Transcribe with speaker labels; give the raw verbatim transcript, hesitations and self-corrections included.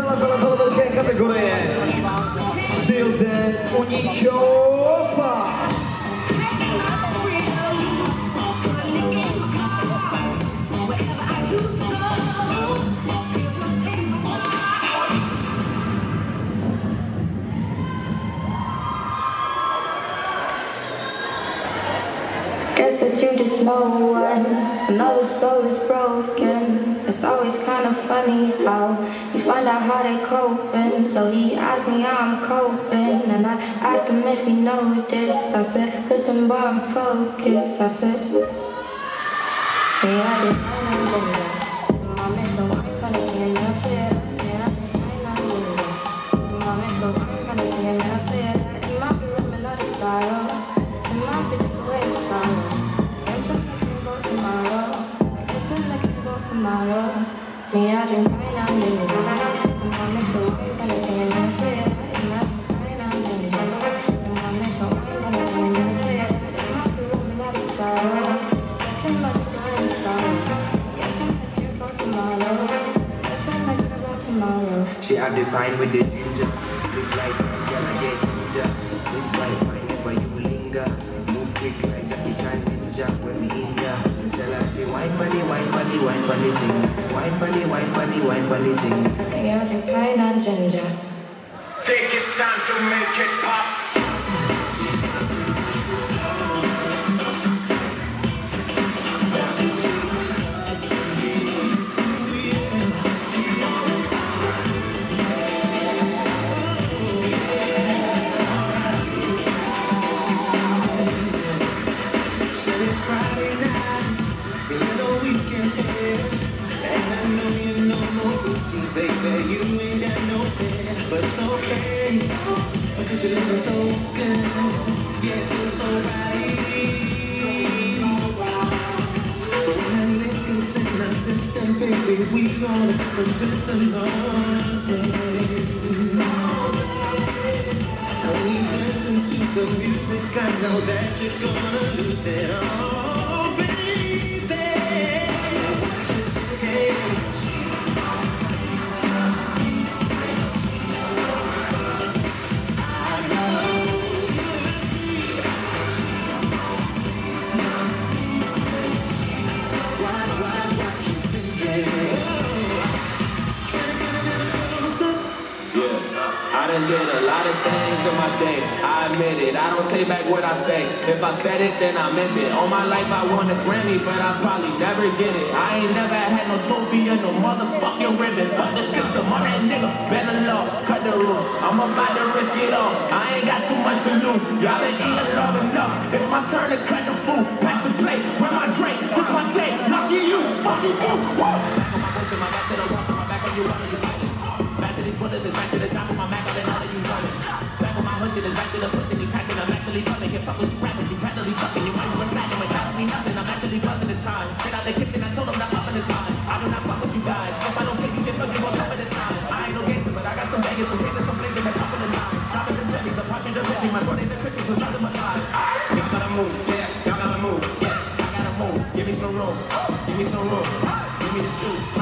Speaker 1: finále této velké kategorie. Styl dance Uničov.
Speaker 2: Guess that you just know one. Another soul is broken. It's always kind of funny how you find out how they coping. So he asked me how I'm coping, and I asked him if he noticed. I said, listen, boy, I'm focused. I said, yeah, I just kinda do that. My man, so I'm gonna get up there. Yeah, I know that. My man, so I'm gonna get up there. It might be with another style. It might be the way it's style. Tomorrow, me I drink wine and ginger. And mommy so I'm gonna take it up there. And I drink wine and ginger. And mommy so I'm gonna take it up there. It might be with another sorrow. Guess I'm like dying sorrow. Guess I'm not care about tomorrow. Guess I'm not care about tomorrow.
Speaker 3: She have the wine with the ginger. She live like a girl I get ginger. This white wine for you linger. Move quick like Jackie Chan ninja. When me in ya. Wine bunny, wine bunny, wine bunny ting. Wine bunny, wine bunny, wine bunny ting.
Speaker 2: Yeah, I drink wine and ginger.
Speaker 4: Think it's time to make it pop.
Speaker 3: Baby, you ain't got no fear, but it's okay, because you're looking so good, yeah, it feels so right. But when liquor's in my system, baby, we gonna forget the morning. And we listen to the music, I know that you're gonna lose it all, baby. Okay.
Speaker 5: I done did a lot of things in my day, I admit it, I don't take back what I say. If I said it, then I meant it. All my life I won a Grammy, but I probably never get it. I ain't never had no trophy or no motherfucking ribbon. Fuck the system, all that nigga, bend the law, cut the roof. I'm about to risk it all, I ain't got too much to lose. Y'all been eating long enough, it's my turn to cut the food. Pass the plate, where my drink, this my day. Lucky you, fuck you too, woo! Back on my bullshit, my back to the rock, my back on you, all of you fighting. Back to these bullets, it's back to the top of my Mac, I've been all of you running. Back on my hush, it's back to the pushing, you packing, I'm actually coming. Can't fuck with you rapping, you practically fucking. You might run platinum, it cost me nothing, I'm actually buzzing this time. Straight out the kitchen, I told them not up in this time. I do not fuck with you guys, if I don't take you, just know you won't up in this time. I ain't no gangster, but I got some bangers, some cases, some blazing, they're popping in line. Chopping the jellies, the partridge, the pitching, my twenties and fifties, was nothing but lies. Y'all gotta move, yeah, y'all gotta move, yeah, I gotta move. Give me some room, give me some room, give me the juice.